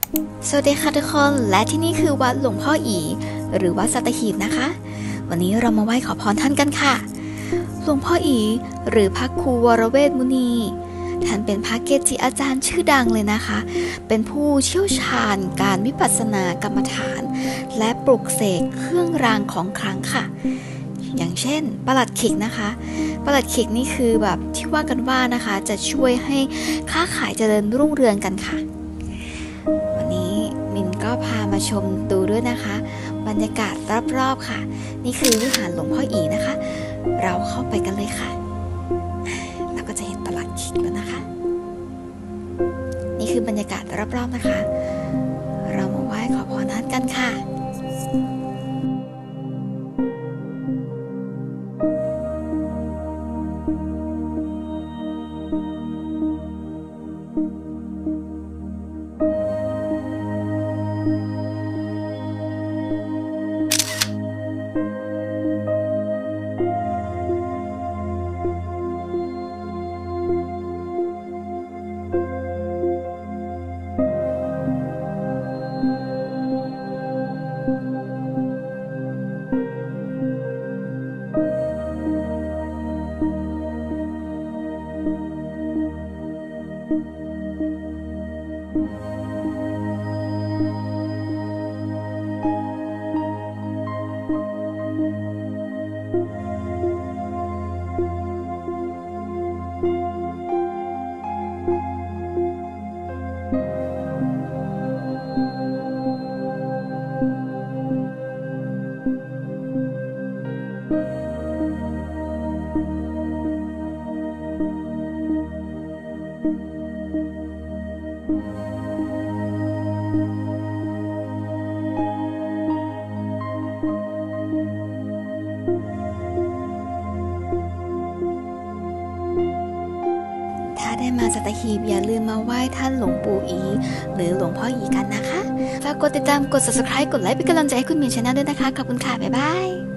สวัสดีค่ะทุกคนและที่นี่คือวัดหลวงพ่ออีหรือวัดสัตหีบนะคะวันนี้เรามาไหว้ขอพรท่านกันค่ะหลวงพ่ออีหรือพระครูวรเวทมุนีท่านเป็นพระเกจิอาจารย์ชื่อดังเลยนะคะเป็นผู้เชี่ยวชาญการวิปัสสนากรรมฐานและปลุกเสกเครื่องรางของขลังค่ะอย่างเช่นประหลัดขิกนะคะประหลัดขิกนี่คือแบบที่ว่ากันว่านะคะจะช่วยให้ค้าขายเจริญรุ่งเรืองกันค่ะวันนี้มินก็พามาชมดูด้วยนะคะบรรยากาศรอบๆค่ะนี่คือวิหารหลวงพ่ออีนะคะเราเข้าไปกันเลยค่ะเราก็จะเห็นประหลัดขิกแล้วนะคะนี่คือบรรยากาศรอบๆนะคะเรามาไหว้ขอพรท่านกันค่ะถ้าได้มาสัตหีบอย่าลืมมาไหว้ท่านหลวงปู่อีหรือหลวงพ่ออีกันนะคะฝากกดติดตามกด subscribe กดไลค์เป็นกำลังใจให้คุณมินชาแนลด้วยนะคะขอบคุณค่ะบ๊ายบาย